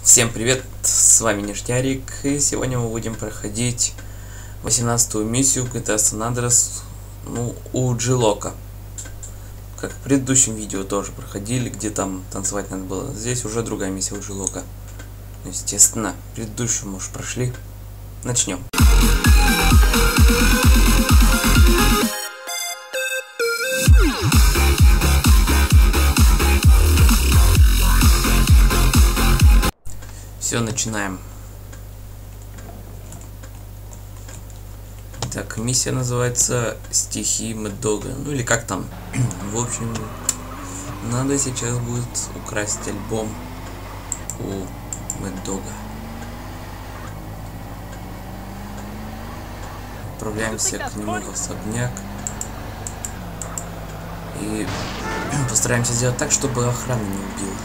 Всем привет, с вами Ништярик, и сегодня мы будем проходить 18-ю миссию GTA San Andreas, у Джилока. Как в предыдущем видео тоже проходили, где там танцевать надо было. Здесь уже другая миссия у Джилока. Естественно, предыдущую мы уже прошли. Начнем. Все, начинаем. Так, миссия называется «Стихи Мэд Дога». Ну или как там. В общем, надо сейчас будет украсть альбом у Мэд Дога. Отправляемся к нему в особняк. И постараемся сделать так, чтобы охрана не убила.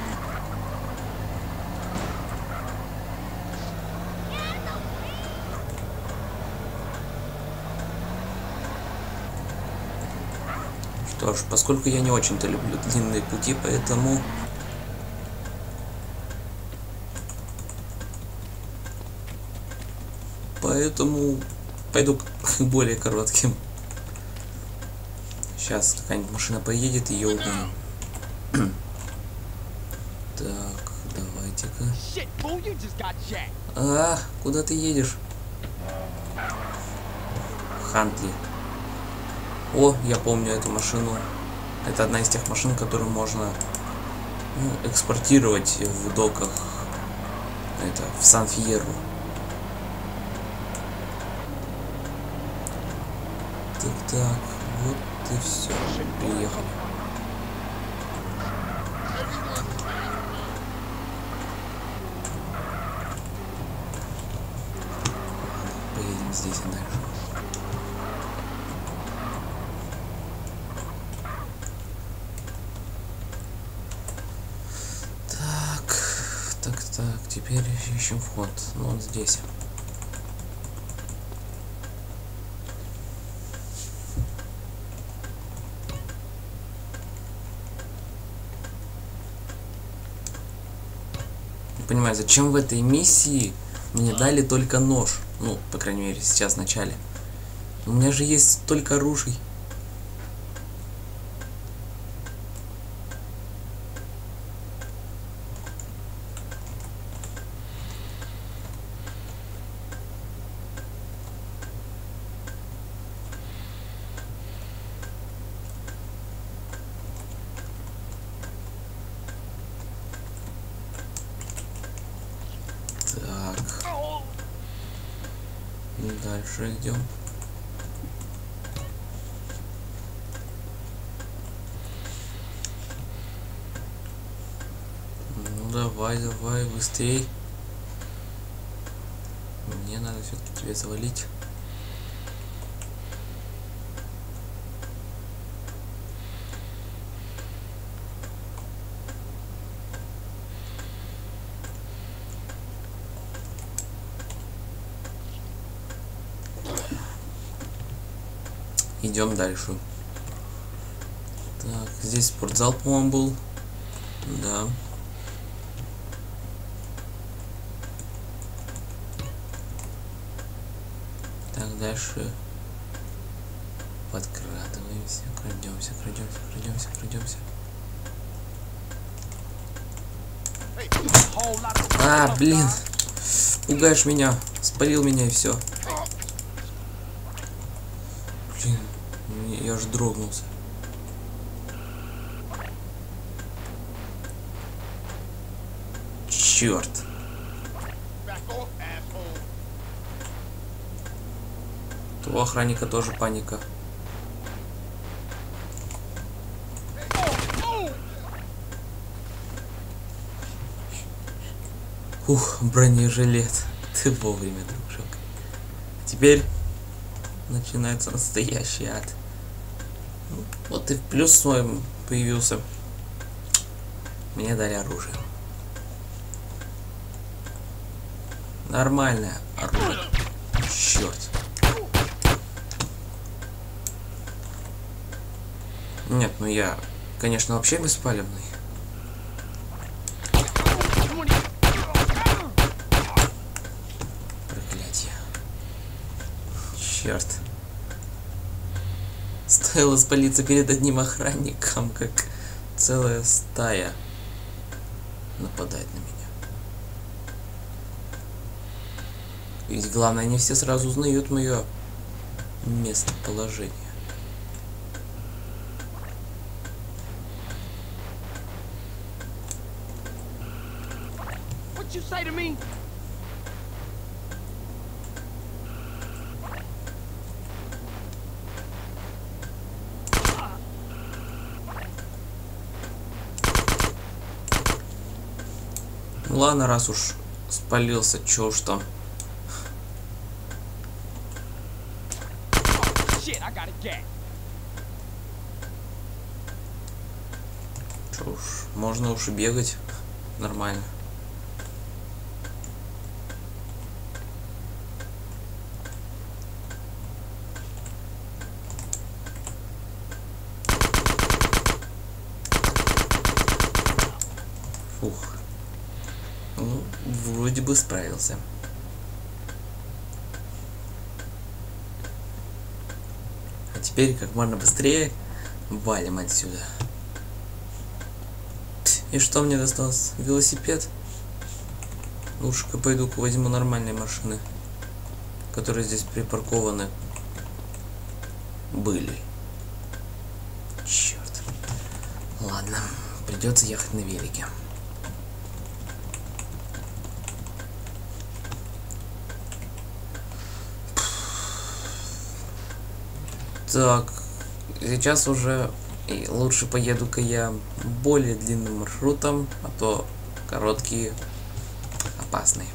Что ж, поскольку я не очень-то люблю длинные пути, поэтому пойду к более коротким. Сейчас какая-нибудь машина поедет, и ее угоним. Так, давайте-ка. Куда ты едешь? Хантли. О, я помню эту машину. Это одна из тех машин, которую можно экспортировать в доках. Это в Сан-Фьерро. Так, вот и все. Приехали. Поедем здесь и дальше. Так, теперь ищем вход. Ну, вот здесь. Не понимаю, зачем в этой миссии мне дали только нож? Ну, по крайней мере, сейчас в начале. У меня же есть столько оружий. Дальше идем. Ну давай, быстрей. Мне надо все-таки тебе завалить. Идем дальше. Так, здесь спортзал, по-моему, был. Да. Так, дальше подкрадываемся, крадемся. Блин. Пугаешь меня. Спалил меня и все. Блин, я аж дрогнулся. Черт. У охранника тоже паника. Ух, бронежилет. Ты вовремя, дружок. Теперь начинается настоящий ад. Вот и плюс свой появился. Мне дали оружие. Нормальное оружие. Черт. Нет, ну я, конечно, вообще беспалевный. Черт. Стоило спалиться перед одним охранником, как целая стая нападает на меня. Ведь главное, не все сразу узнают мое местоположение. What you say to me? Ну ладно, раз уж спалился, чё уж там. Shit, I got a gag. Чё уж, можно уж и бегать нормально. Фух. Ну, вроде бы справился. А теперь как можно быстрее валим отсюда. И что мне досталось? Велосипед? Лучше-ка пойду-ка возьму нормальные машины, которые здесь припаркованы были. Черт. Ладно, придется ехать на велике. Так, сейчас уже и лучше поеду-ка я более длинным маршрутом, а то короткие опасные.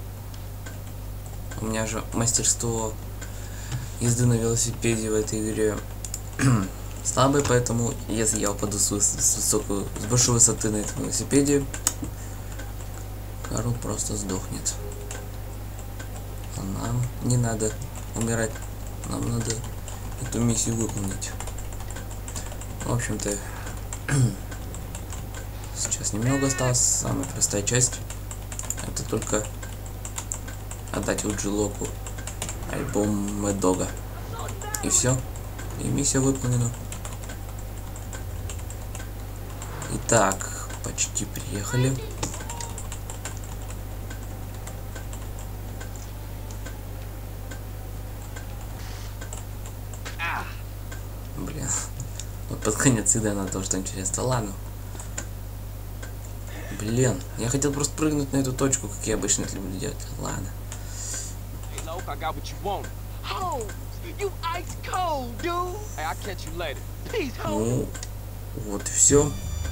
У меня же мастерство езды на велосипеде в этой игре слабое, поэтому если я упаду с большой высоты на этом велосипеде, Карл просто сдохнет. А нам не надо умирать, нам надо эту миссию выполнить. В общем-то, сейчас немного осталось. Самая простая часть — это только отдать Уджи-Локу альбом Mad Dog'а. И все. И миссия выполнена. Итак, почти приехали. Блин. Вот под конец всегда надо то, что интересно. Ладно. Блин, я хотел просто прыгнуть на эту точку, как я обычно это люблю делать. Ладно. Hey, Loke, I got what you want. Holmes, you ice cold, dude. Hey, I'll catch you later. Peace, Holmes. Ну, вот и все.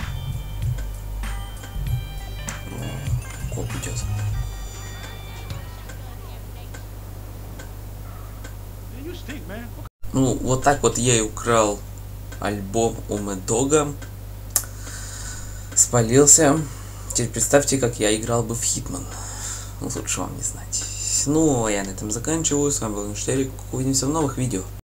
Коп идет. Ну, вот так вот я и украл альбом у Mad Dog'а. Спалился. Теперь представьте, как я играл бы в Hitman. Лучше вам не знать. Ну, а я на этом заканчиваю. С вами был Ништярик. Увидимся в новых видео.